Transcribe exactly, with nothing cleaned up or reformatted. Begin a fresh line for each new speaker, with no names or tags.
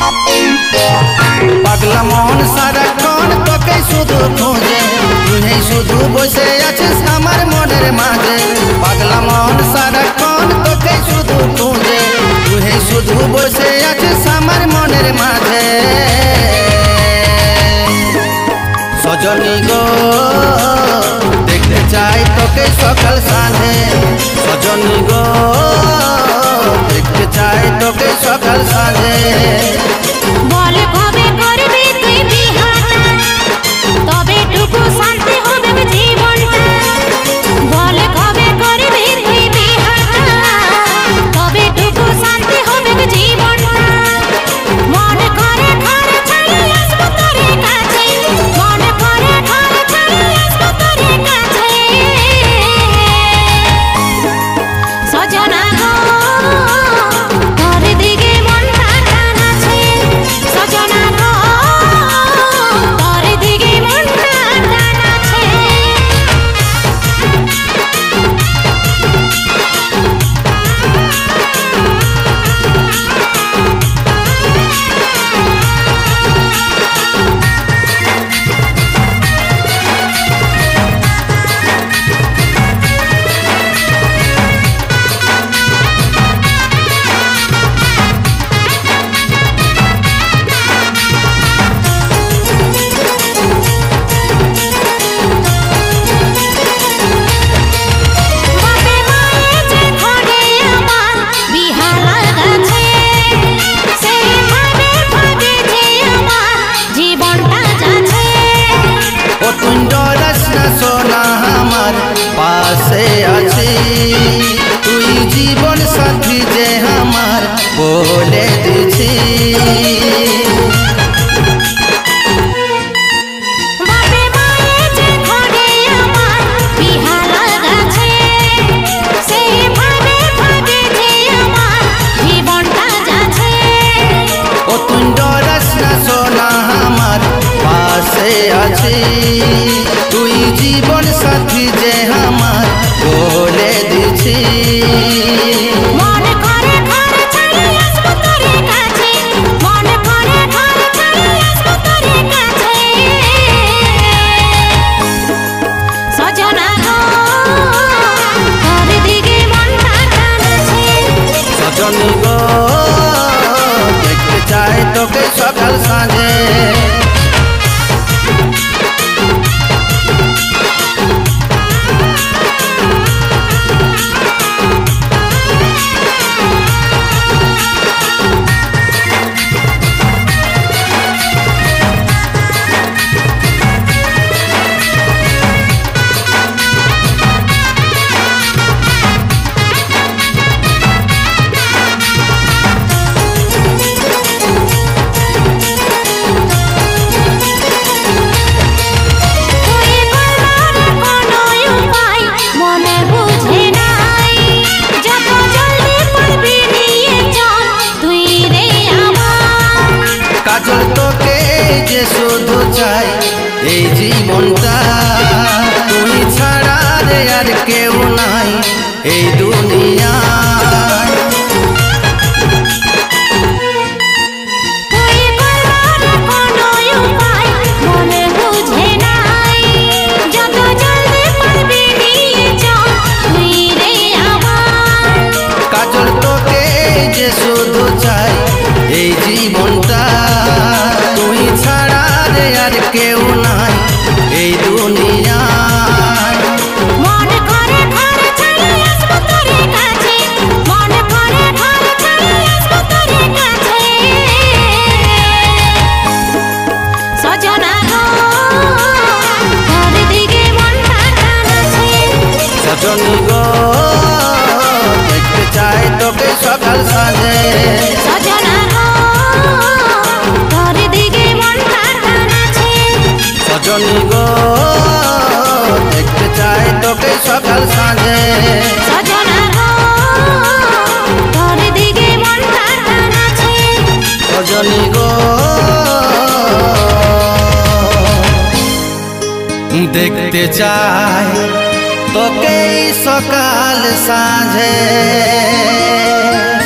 পাগলা মন সারাক্ষণ তোকে শুধু খোঁজে, তুই শুধু বসে আছিস আমার মনের মাঝে। পাগলা মন সারাক্ষণ তোকে শুধু খোঁজে, তুই শুধু বসে আছিস আমার মনের মাঝে। সজনী গো দেখতে চাই তোকে সকাল সাঁঝে, সজনী গো দেখতে চাই তোকে সকাল সাঁঝে।
বল কবে করবি তুই বিহাটা, তবে টুকু শান্তি হবে জীবনটা। বল কবে করবি তুই বিহাটা, তবে টুকু শান্তি হবে জীবনটা। মন করে ঘর ছাড়ি আসবো তোর কাছে, মন করে ঘর ছাড়ি আসবো তোর কাছে। সজনা গো তোর দিকে মনটা টান আছে, সজনা গো তোর দিকে মনটা টান আছে। বাপে মায়ে যে ঘরে আমার বিহা লাগাছে, সেই ভাবে ভাবে যে আমার জীবনটা যাচ্ছে।
ও তুই ডরাস না সোনা আমার পাশে আছি, তুই জীবন সাথী যে আমার বলে দিছি।
বাপে মায়ে যে ঘরে আমার বিহা লাগাছে, সেই ভাবে ভাবে যে আমার জীবনটা যাচ্ছে।
ও তুই ডরাস না সোনা আমার পাশে আছি, তুই জীবন সাথী যে আমার বলে দিছি।
মন করে ঘর ছাড়ি আসবো তোর কাছে, মন করে ঘর ছাড়ি আসবো তোর কাছে। সজনা গো তোর দিকে মনটা টান আছে,
সজনী গো দেখতে চাই তোকে সকাল সাঁঝে।
তুই বলার কোনো উপায় মনে বুঝে নাই, যত জলদি পারবি নিয়ে চল তুই রে আমার।
কাজল তোকে যে শুধু চাই এই জীবনটা, তুই ছাড়া রে আর কেউ নাই এই দুনিয়ায়।
তুই বলার কোনো উপায় মনে বুঝে নাই, যত জলদি পারবি নিয়ে চল তুই রে আমার।
কাজল তোকে যে শুধু চাই এই জীবনটা, তুই ছাড়া রে আর কেউ নাই এই দুনিয়ায়।
মন করে ঘর ছাড়ি আসবো তোর কাছে, মন করে ঘর ছাড়ি আসবো তোর কাছে। সজনা গো তোর দিকে মনটা টান আছে,
সজনী গো দেখতে চাই তোকে সকাল সাঁঝে।
সজনা গো তোর দিকে মনটা টান আছে,
সজনী গো দেখতে চাই তোকে সকাল সাঁঝে।
সজনা গো তোর দিকে মনটা টান আছে।
সজনী গো দেখতে চাই তোকে সকাল সাঁঝে।